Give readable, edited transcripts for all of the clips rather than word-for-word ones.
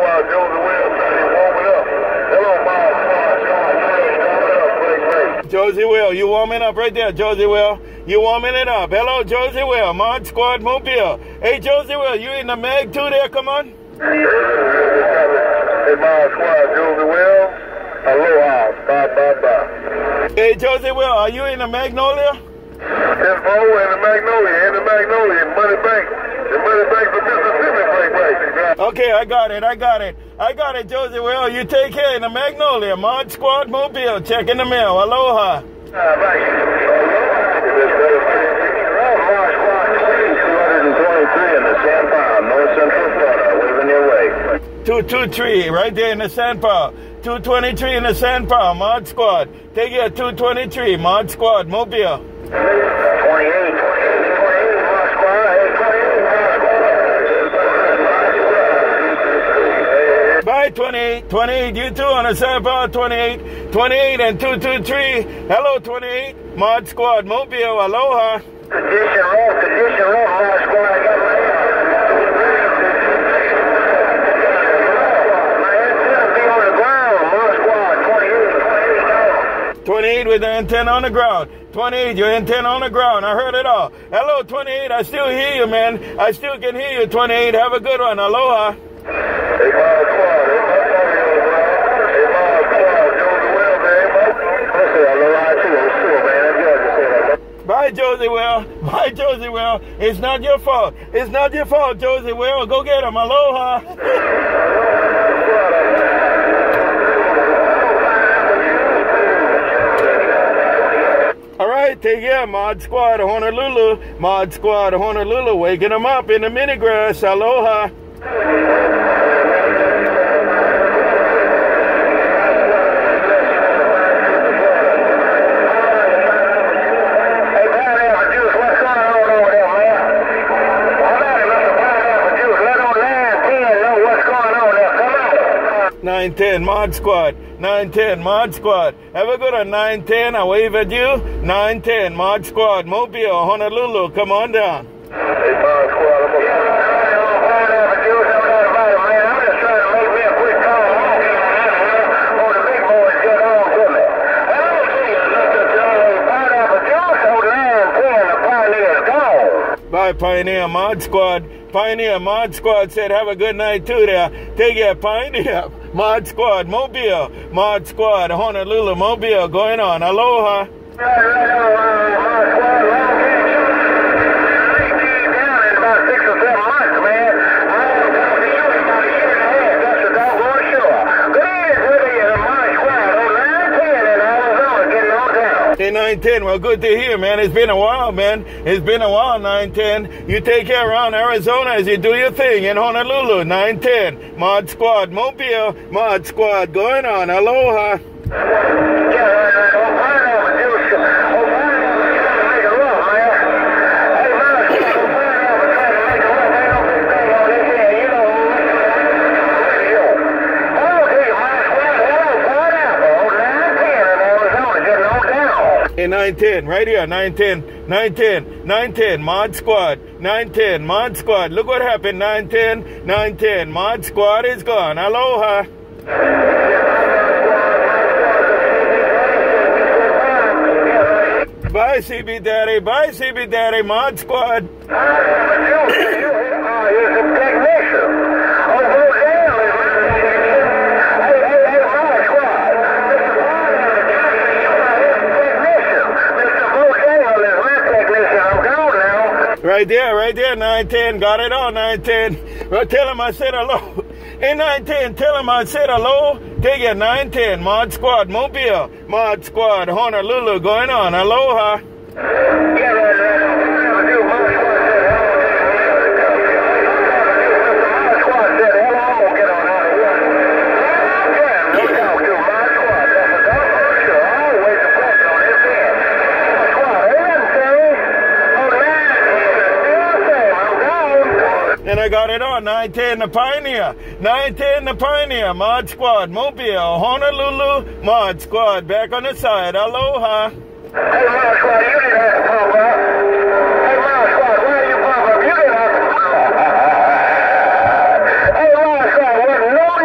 Squad, Joseph Wells, man, he's warming up. Hello, Mod Squad, Josie Will, you warming up right there, Josie Will. You warming it up. Hello, Josie Will, Mod Squad Mobile. Hey, Josie Will, you in the Meg too there? Come on. Hey, Mod Squad, Joseph Wells. Aloha, bye. Hey, Josie Will, are you in the Magnolia? Info and the Magnolia, Money Bank. The Money Bank for Mississippi Bank, right? Okay, I got it, Josie Will. You take care in the Magnolia, Mod Squad Mobile. Check in the mail. Aloha. Right. 223 in the San Pao, North Central Florida, waving your way. 223, right there in the San Pao. 223 in the San Pao, Mod Squad. Take care, 223, Mod Squad Mobile. 28, Mod Squad. Bye, 28, you too on the San Pao, 28 and 223. Hello, 28, Mod Squad Mobile. Aloha. Condition roll, Mod Squad. I got my antenna be on the ground, Mod Squad, 28 with the antenna on the ground. 28, your antenna on the ground. I heard it all. Hello, 28. I still hear you, man. I still can hear you, 28. Have a good one. Aloha. Hey, Mod Squad. Hey, Mod Squad. Joseph Wells, man. I say aloha too. I'm sure, man. I'm glad to say that. Bye, Josie Will. Bye, Josie Will. It's not your fault. It's not your fault, Josie Will. Go get him. Aloha. All right, take care, Mod Squad of Honolulu. Mod Squad of Honolulu, waking them up in the mini grass. Aloha. Hey, Pineapple Juice, what's going on over there, man? Hold on, Mr. Pineapple Juice. Let on line 10 know what's going on there. Come on. 910 Mod Squad. 910 Mod Squad. Have a good one, 910. I wave at you. 910 Mod Squad. Mobile, Honolulu. Come on down. Hey, Mod Squad, I'm Pineapple Juice. I'm not about it, man. I'm just trying to make me a quick call. Oh, the big boys get on to me. Hello to you, Mr. Pineapple Juice. On line 10, the Pioneer's gone. Bye, Pioneer Mod Squad. Pioneer Mod Squad said have a good night too there. Take care, Pioneer Mod Squad Mobile. Mod Squad Honolulu Mobile going on. Aloha. Mod Squad, long game. I ain't been down in about 6 or 7 months, man. I haven't talked to you in about a year and a half. That's for doggone sure. Good evening with you, Mod Squad. On line 10 in Arizona, getting on down. Hey, 910. Well, good to hear, man. It's been a while, man. It's been a while, 910. You take care around Arizona as you do your thing in Honolulu. 910. Mod Squad Mobile. Mod Squad going on. Aloha. Yeah, right. Oh, Pineapple Juice. Oh, Pineapple trying to make a run, man. Hey, Mod Squad, oh, Pineapple trying to make a run. They don't do thing on this end, you know. Hello to you, Mod Squad. Hello, Pineapple. On line 10 in Arizona, getting on down. Hey, 910. Right here. 910. 910. Mod Squad. 910. Mod Squad. Look what happened. 910. 910. Mod Squad is gone. Aloha. Bye, CB Daddy. Bye, CB Daddy. Mod Squad. He's a technician. Oh, Bojangles is Hey, Mod Squad. Mr. Bojangles is my technician. I'm gone now. Right there, 910. Got it on, 910. Well, tell him I said hello. Hey, 910, tell him I said hello. Take it, 910. Mod Squad Mobile. Mod Squad Honolulu going on. Aloha. Yeah, right. Mod Squad said hello. I'm going to get on out of here. Yeah, no doubt, too. Mod Squad. That's a doggone sure. Always a pleasure on this end. Mod Squad, ain't nothing serious. Oh, man. Still same. I'm gone. And I got it on, 910 the Pioneer. 910 the Pioneer. Mod Squad Mobile. Honolulu. Mod Squad back on the side. Aloha. Hey, Mod Squad, you didn't have to pump up. Hey, Mod Squad, why are you pump up? You didn't have to pump up. Hey, Mod Squad, wasn't no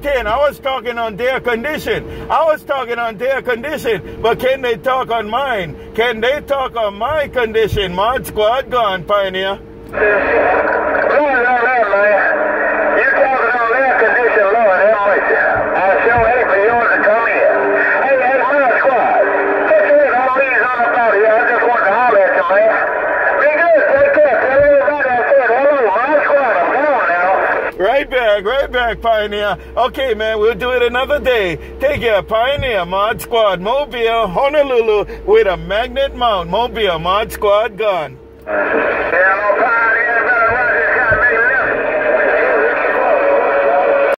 910. I was talking on their condition. But can they talk on mine? Can they talk on my condition? Mod Squad gone, Pioneer. Lord, man. You talking on their condition, Lord, how much? I sure hate for yours to come in. Hey, Mod Squad. Take it, I'll leave on up out of here. I just want to holler at you, man. Be good, take care. Tell everybody I said hello, Mod Squad. I'm going now. Right back, Pioneer. Okay, man, we'll do it another day. Take care, Pioneer, Mod Squad, Mobile, Honolulu, with a magnet mount. Mobile, Mod Squad gone. Yeah, no